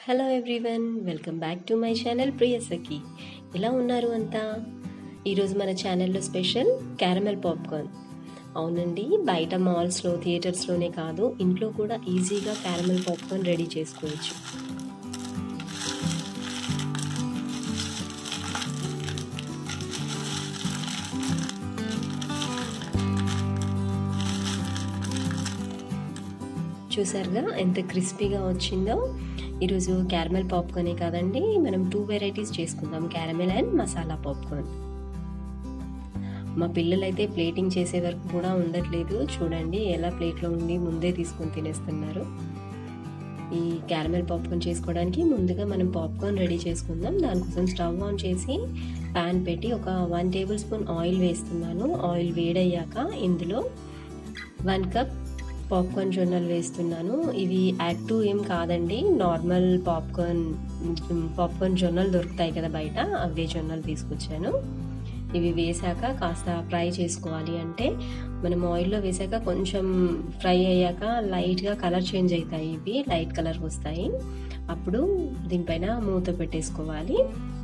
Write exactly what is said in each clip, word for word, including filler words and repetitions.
Hello everyone, welcome back to my channel Priyasakhi. ఎలా ఉన్నారు అంతా? ఈరోజు మన ఛానల్లో స్పెషల్ క్యారమెల్ పాప్కార్న్. అవునండి, బయట మాల్స్లో థియేటర్స్లోనే కాదు, ఇంట్లో కూడా ఈజీగా క్యారమెల్ పాప్కార్న్ రెడీ చేసుకోవచ్చు. చూసారుగా ఎంత క్రిస్పీగా వచ్చిందో. ఈరోజు క్యారమెల్ పాప్కార్నే కాదండి, మనం టూ వెరైటీస్ చేసుకుందాం, క్యారమెల్ అండ్ మసాలా పాప్కార్న్. మా పిల్లలైతే ప్లేటింగ్ చేసే వరకు కూడా ఉండట్లేదు. చూడండి ఎలా ప్లేట్లో ఉండి ముందే తీసుకొని తినేస్తున్నారు. ఈ క్యారమెల్ పాప్కార్న్ చేసుకోవడానికి ముందుగా మనం పాప్కార్న్ రెడీ చేసుకుందాం. దానికోసం స్టవ్ ఆన్ చేసి ప్యాన్ పెట్టి ఒక వన్ టేబుల్ స్పూన్ ఆయిల్ వేస్తున్నాను. ఆయిల్ వేడయ్యాక ఇందులో వన్ కప్ పాప్కార్న్ జొన్నలు వేస్తున్నాను. ఇవి యాక్టివ్ ఏం కాదండి, నార్మల్ పాప్కార్న్ పాప్కార్న్ జొన్నలు దొరుకుతాయి కదా బయట, అవే జొన్నలు తీసుకొచ్చాను. ఇవి వేసాక కాస్త ఫ్రై చేసుకోవాలి. అంటే మనం ఆయిల్లో వేసాక కొంచెం ఫ్రై అయ్యాక లైట్గా కలర్ చేంజ్ అవుతాయి, ఇవి లైట్ కలర్ వస్తాయి. అప్పుడు దీనిపైన మూత పెట్టేసుకోవాలి.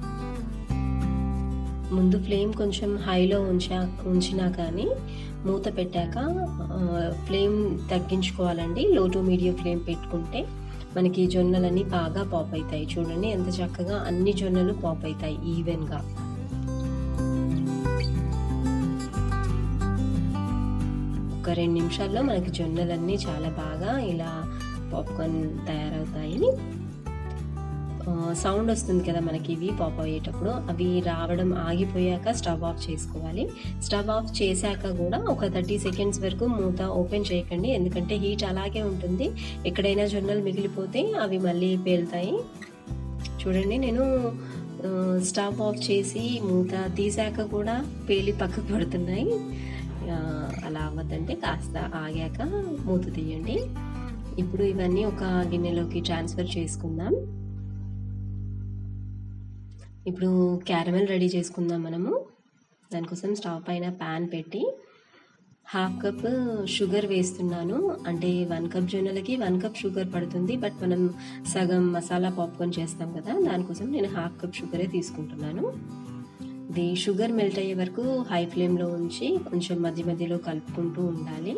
ముందు ఫ్లేమ్ కొంచెం హైలో ఉంచా ఉంచినా కానీ మూత పెట్టాక ఫ్లేమ్ తగ్గించుకోవాలండి. లో టు మీడియం ఫ్లేమ్ పెట్టుకుంటే మనకి జొన్నలన్నీ బాగా పాప్ అవుతాయి. చూడండి ఎంత చక్కగా అన్ని జొన్నలు పాప్ అవుతాయి ఈవెన్గా. ఒక రెండు నిమిషాల్లో మనకి జొన్నలన్నీ చాలా బాగా ఇలా పాప్కార్న్ తయారవుతాయి. సౌండ్ వస్తుంది కదా మనకి ఇవి పాప్ అయ్యేటప్పుడు, అవి రావడం ఆగిపోయాక స్టవ్ ఆఫ్ చేసుకోవాలి. స్టవ్ ఆఫ్ చేశాక కూడా ఒక థర్టీ సెకండ్స్ వరకు మూత ఓపెన్ చేయకండి, ఎందుకంటే హీట్ అలాగే ఉంటుంది. ఎక్కడైనా జొన్నలు మిగిలిపోతే అవి మళ్ళీ పేలుతాయి. చూడండి, నేను స్టవ్ ఆఫ్ చేసి మూత తీసాక కూడా పేలి పక్కకు పడుతున్నాయి. అలా అవ్వద్దంటే కాస్త ఆగాక మూత తీయండి. ఇప్పుడు ఇవన్నీ ఒక గిన్నెలోకి ట్రాన్స్ఫర్ చేసుకుందాం. ఇప్పుడు క్యారమెల్ రెడీ చేసుకుందాం మనము. దానికోసం స్టవ్ పైన ప్యాన్ పెట్టి హాఫ్ కప్ షుగర్ వేస్తున్నాను. అంటే వన్ కప్ జొన్నలకి వన్ కప్ షుగర్ పడుతుంది, బట్ మనం సగం మసాలా పాప్కార్న్ చేస్తాం కదా, దానికోసం నేను హాఫ్ కప్ షుగరే తీసుకుంటున్నాను. ఇది షుగర్ మెల్ట్ అయ్యే వరకు హై ఫ్లేమ్లో ఉంచి కొంచెం మధ్య మధ్యలో కలుపుకుంటూ ఉండాలి.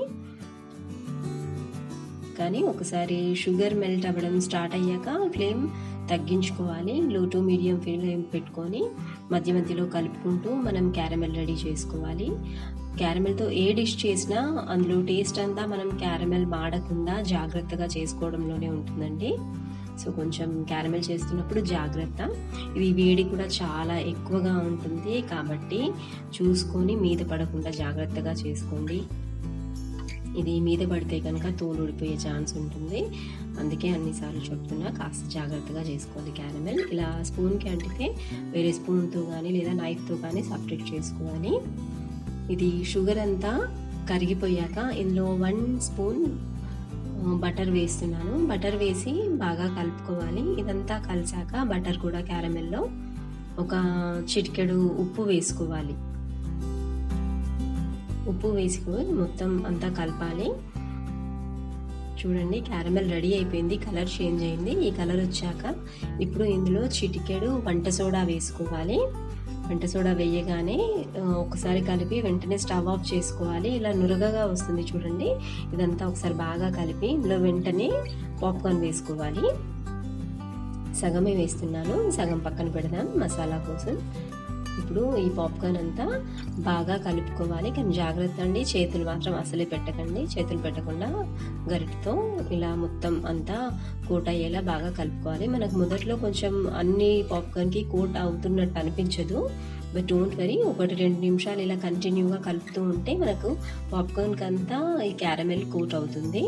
కానీ ఒకసారి షుగర్ మెల్ట్ అవ్వడం స్టార్ట్ అయ్యాక ఫ్లేమ్ తగ్గించుకోవాలి. లో టు మీడియం ఫ్లేమ్ పెట్టుకొని మధ్య మధ్యలో కలుపుకుంటూ మనం క్యారమెల్ రెడీ చేసుకోవాలి. క్యారమెల్తో ఏ డిష్ చేసినా అందులో టేస్ట్ అంతా మనం క్యారమెల్ వాడకుండా జాగ్రత్తగా చేసుకోవడంలోనే ఉంటుందండి. సో కొంచెం క్యారమెల్ చేస్తున్నప్పుడు జాగ్రత్త. ఇది వేడి కూడా చాలా ఎక్కువగా ఉంటుంది కాబట్టి చూసుకొని మీద పడకుండా జాగ్రత్తగా చేసుకోండి. ఇది మీద పడితే కనుక తోలు ఊడిపోయే ఛాన్స్ ఉంటుంది, అందుకే అన్నిసార్లు చెప్తున్నా కాస్త జాగ్రత్తగా చేసుకోవాలి. క్యారమెల్ ఇలా స్పూన్కి అంటితే వేరే స్పూన్తో కానీ లేదా నైఫ్తో కానీ సపరేట్ చేసుకోవాలి. ఇది షుగర్ అంతా కరిగిపోయాక ఇందులో వన్ స్పూన్ బటర్ వేస్తున్నాను. బటర్ వేసి బాగా కలుపుకోవాలి. ఇదంతా కలిసాక బటర్ కూడా క్యారమెల్లో ఒక చిటికెడు ఉప్పు వేసుకోవాలి. ఉప్పు వేసుకొని మొత్తం అంతా కలపాలి. చూడండి, క్యారమెల్ రెడీ అయిపోయింది, కలర్ చేంజ్ అయింది. ఈ కలర్ వచ్చాక ఇప్పుడు ఇందులో చిటికెడు వంట సోడా వేసుకోవాలి. వంట సోడా వేయగానే ఒకసారి కలిపి వెంటనే స్టవ్ ఆఫ్ చేసుకోవాలి. ఇలా నురగగా వస్తుంది చూడండి, ఇదంతా ఒకసారి బాగా కలిపి ఇందులో వెంటనే పాప్కార్న్ వేసుకోవాలి. సగమే వేస్తున్నాను, సగం పక్కన పెడదాం మసాలా కోసం. ఇప్పుడు ఈ పాప్కార్న్ అంతా బాగా కలుపుకోవాలి. కానీ జాగ్రత్త అండి, చేతులు మాత్రం అసలే పెట్టకండి. చేతులు పెట్టకుండా గరిటతో ఇలా మొత్తం అంతా కోట్ అయ్యేలా బాగా కలుపుకోవాలి. మనకు మొదట్లో కొంచెం అన్ని పాప్కార్న్కి కోట్ అవుతున్నట్టు అనిపించదు, బట్ డోంట్ వరీ, ఒకటి రెండు నిమిషాలు ఇలా కంటిన్యూగా కలుపుతూ ఉంటే మనకు పాప్కార్న్కి అంతా ఈ క్యారమెల్ కోట్ అవుతుంది.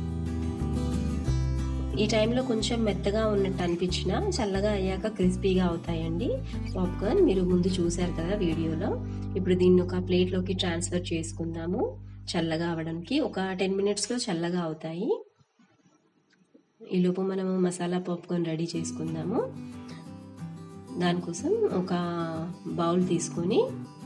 ఈ టైంలో కొంచెం మెత్తగా ఉన్నట్టు అనిపించినా చల్లగా అయ్యాక క్రిస్పీగా అవుతాయండి పాప్కార్న్. మీరు ముందు చూసారు కదా వీడియోలో. ఇప్పుడు దీన్ని ఒక ప్లేట్లోకి ట్రాన్స్ఫర్ చేసుకుందాము. చల్లగా అవ్వడానికి ఒక టెన్ మినిట్స్లో చల్లగా అవుతాయి. ఈలోపు మనము మసాలా పాప్కార్న్ రెడీ చేసుకుందాము. దానికోసం ఒక బౌల్ తీసుకొని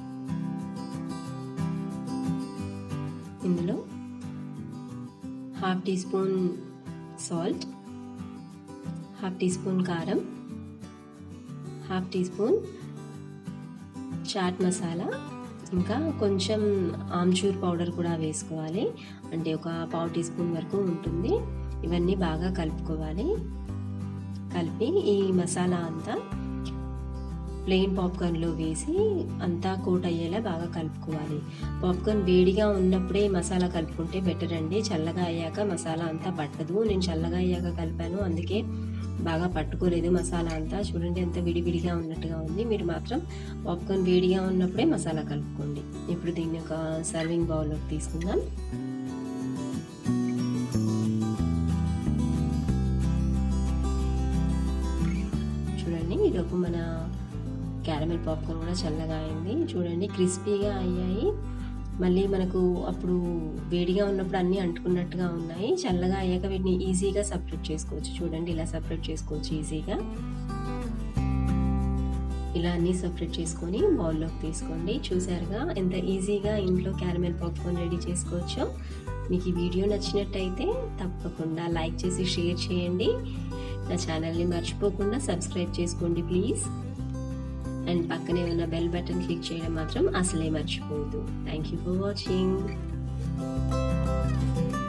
ఇందులో half teaspoon salt, half teaspoon కారం, half teaspoon chaat masala, ఇంకా కొంచెం ఆమ్చూర్ పౌడర్ కూడా వేసుకోవాలి, అంటే ఒక పావు టీ స్పూన్ వరకు ఉంటుంది. ఇవన్నీ బాగా కలుపుకోవాలి. కలిపి ఈ మసాలా అంతా ప్లెయిన్ పాప్కార్న్లో వేసి అంతా కోట్ అయ్యేలా బాగా కలుపుకోవాలి. పాప్కార్న్ వేడిగా ఉన్నప్పుడే మసాలా కలుపుకుంటే బెటర్ అండి. చల్లగా అయ్యాక మసాలా అంతా పట్టదు. నేను చల్లగా అయ్యాక కలిపాను, అందుకే బాగా పట్టుకోలేదు మసాలా అంతా. చూడండి ఎంత విడివిడిగా ఉన్నట్టుగా ఉంది. మీరు మాత్రం పాప్కార్న్ వేడిగా ఉన్నప్పుడే మసాలా కలుపుకోండి. ఇప్పుడు దీన్ని ఒక సర్వింగ్ బౌల్లోకి తీసుకుందాం. చూడండి ఈలోపు మన క్యారమెల్ పాప్కార్న్ కూడా చల్లగా అయింది. చూడండి క్రిస్పీగా అయ్యాయి. మళ్ళీ మనకు అప్పుడు వేడిగా ఉన్నప్పుడు అన్నీ అంటుకున్నట్టుగా ఉన్నాయి. చల్లగా అయ్యాక వీటిని ఈజీగా సపరేట్ చేసుకోవచ్చు. చూడండి ఇలా సపరేట్ చేసుకోవచ్చు ఈజీగా. ఇలా అన్నీ సపరేట్ చేసుకొని బౌల్లోకి తీసుకోండి. చూసారుగా ఎంత ఈజీగా ఇంట్లో క్యారమెల్ పాప్కార్న్ రెడీ చేసుకోవచ్చో. మీకు ఈ వీడియో నచ్చినట్టయితే తప్పకుండా లైక్ చేసి షేర్ చేయండి. నా ఛానల్ని మర్చిపోకుండా సబ్స్క్రైబ్ చేసుకోండి ప్లీజ్. అండ్ పక్కనే ఉన్న బెల్ బటన్ క్లిక్ చేయడం మాత్రం అసలే మర్చిపోవద్దు. Thank you for watching.